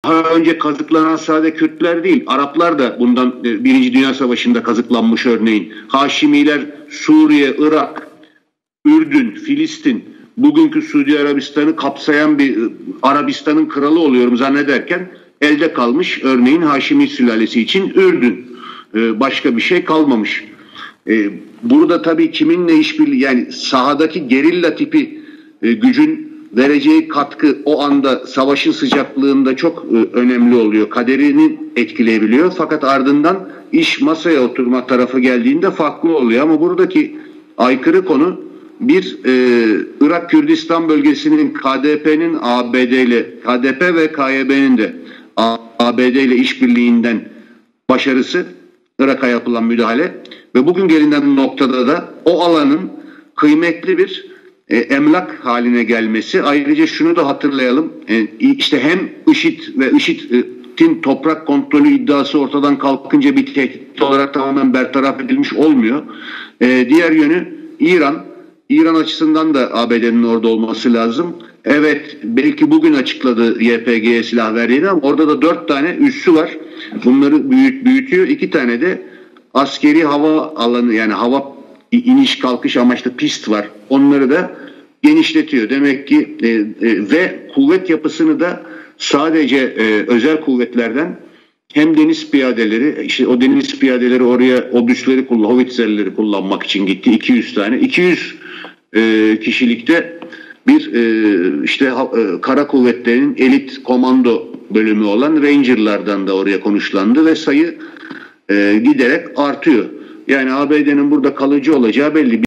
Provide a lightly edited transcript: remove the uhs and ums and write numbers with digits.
daha önce kazıklanan sadece Kürtler değil, Araplar da bundan Birinci Dünya Savaşı'nda kazıklanmış örneğin. Haşimiler Suriye, Irak, Ürdün, Filistin, bugünkü Suudi Arabistan'ı kapsayan bir Arabistan'ın kralı oluyorum zannederken elde kalmış örneğin Haşimi sülalesi için Ürdün. Başka bir şey kalmamış. Burada tabii kiminle işbirliği, yani sahadaki gerilla tipi gücün vereceği katkı o anda savaşın sıcaklığında çok önemli oluyor. Kaderini etkileyebiliyor. Fakat ardından iş masaya oturma tarafı geldiğinde farklı oluyor. Ama buradaki aykırı konu bir Irak Kürdistan bölgesinin KDP'nin KDP ve KYB'nin de ABD ile işbirliğinden başarısı, Irak'a yapılan müdahale ve bugün gelinen noktada da o alanın kıymetli bir emlak haline gelmesi. Ayrıca şunu da hatırlayalım, işte hem IŞİD ve IŞİD'in toprak kontrolü iddiası ortadan kalkınca bir tehdit olarak tamamen bertaraf edilmiş olmuyor. Diğer yönü İran açısından da ABD'nin orada olması lazım. Evet, belki bugün açıkladı YPG'ye silah verdiğini ama orada da 4 tane üssü var. Bunları büyütüyor. 2 tane de askeri hava alanı, yani hava iniş kalkış amaçlı pist var. Onları da genişletiyor. Demek ki ve kuvvet yapısını da sadece özel kuvvetlerden hem deniz piyadeleri, işte o deniz piyadeleri oraya Obüsleri Howitzer'leri kullanmak için gitti. 200 tane. 200 kişilikte bir kara kuvvetlerinin elit komando bölümü olan Ranger'lardan da oraya konuşlandı ve sayı giderek artıyor. Yani ABD'nin burada kalıcı olacağı belli.